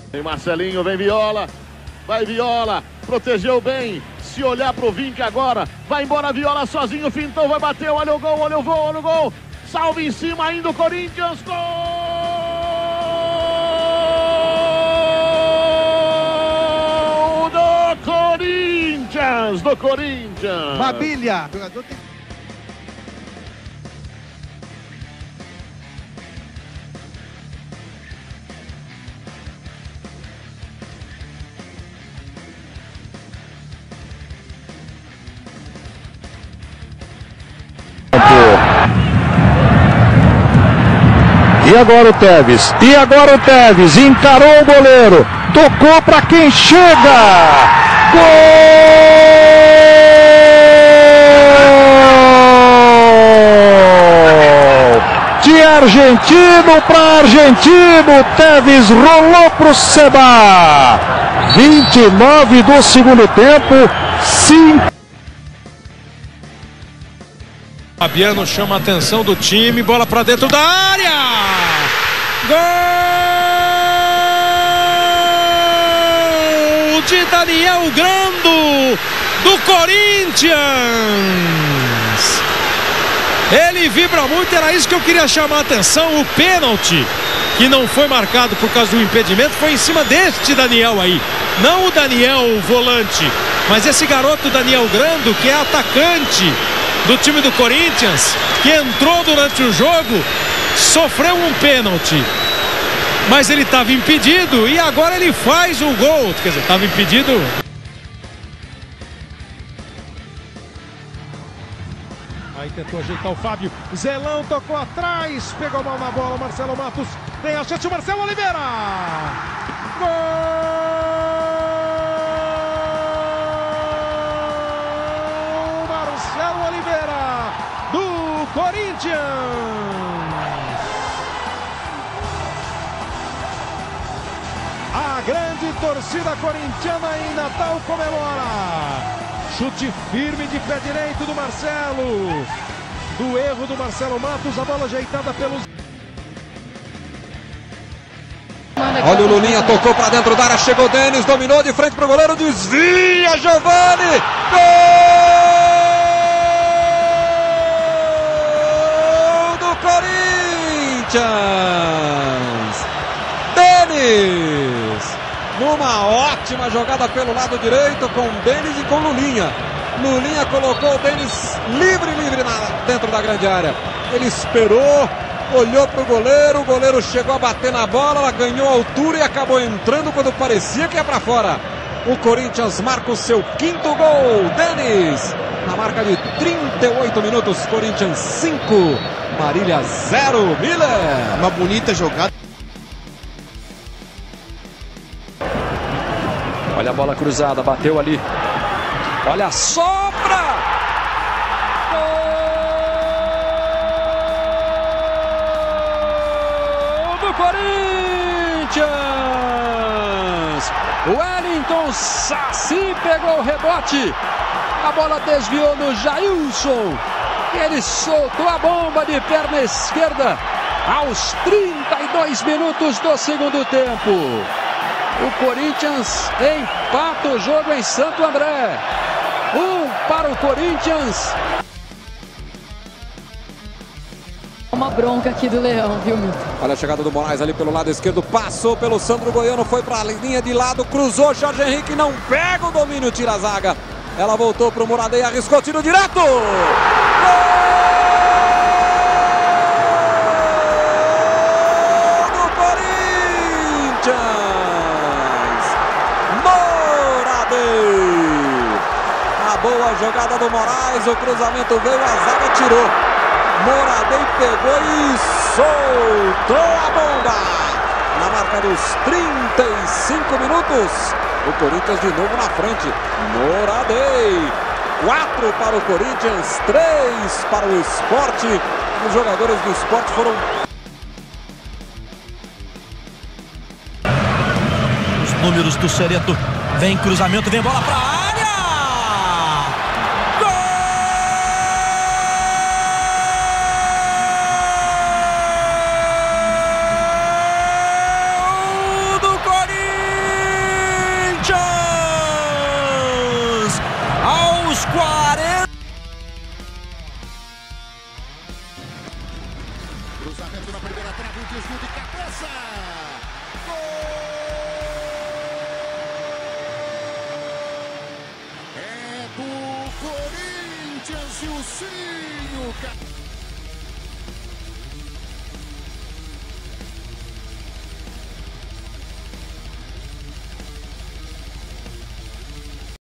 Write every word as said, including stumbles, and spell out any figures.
Vem Marcelinho, vem Viola, vai Viola, protegeu bem, se olhar pro Vinck agora, vai embora Viola sozinho, fintou, vai bater, olha o gol, olha o gol, olha o gol, salve em cima ainda o Corinthians, gol do Corinthians, do Corinthians. Mabilha, jogador tem... E agora o Tevez, e agora o Tevez, encarou o goleiro, tocou para quem chega, gol de argentino para argentino, Tevez rolou para o Seba, vinte e nove do segundo tempo, cinco. Fabiano chama a atenção do time, bola para dentro da área, gol de Daniel Grando, do Corinthians, ele vibra muito, era isso que eu queria chamar a atenção, o pênalti, que não foi marcado por causa do impedimento, foi em cima deste Daniel aí, não o Daniel o volante, mas esse garoto Daniel Grando, que é atacante do time do Corinthians, que entrou durante o jogo, sofreu um pênalti, mas ele estava impedido e agora ele faz o gol, quer dizer, estava impedido. Aí tentou ajeitar o Fábio, Zelão tocou atrás, pegou mal na bola, Marcelo Matos, tem a chance, o Marcelo Oliveira, gol! Oliveira do Corinthians. A grande torcida corintiana em Natal comemora. Chute firme de pé direito do Marcelo. Do erro do Marcelo Matos, a bola ajeitada pelos... Olha o Lulinha, tocou para dentro da área, chegou o Denis, dominou de frente para o goleiro, desvia, Giovani, gol do Corinthians, Denis, numa ótima jogada pelo lado direito com Denis e com Lulinha, Lulinha colocou o Denis livre, livre na, dentro da grande área, ele esperou, olhou para o goleiro, o goleiro chegou a bater na bola, ela ganhou altura e acabou entrando quando parecia que ia para fora. O Corinthians marca o seu quinto gol, Denis, na marca de trinta e oito minutos, Corinthians cinco, Marília zero, Miller. Uma bonita jogada. Olha a bola cruzada, bateu ali, olha a sobra! Corinthians! Wellington Saci pegou o rebote, a bola desviou no Jailson, ele soltou a bomba de perna esquerda aos trinta e dois minutos do segundo tempo. O Corinthians empata o jogo em Santo André, um para o Corinthians. Uma bronca aqui do Leão, viu, Milton? Olha a chegada do Moraes ali pelo lado esquerdo, passou pelo Sandro Goiano, foi para a linha de lado, cruzou, Jorge Henrique não pega o domínio, tira a zaga. Ela voltou para o Muradei, arriscou, tiro direto! Gol do Corinthians! Muradei! A boa jogada do Moraes, o cruzamento veio, a zaga tirou. Muradei pegou e soltou a bomba na marca dos trinta e cinco minutos. O Corinthians de novo na frente. Muradei, quatro para o Corinthians, três para o Sport. Os jogadores do Sport foram... Os números do Cereto, vem cruzamento, vem bola para a área. cabeça. Gol! É do Corinthians, Gilcinho.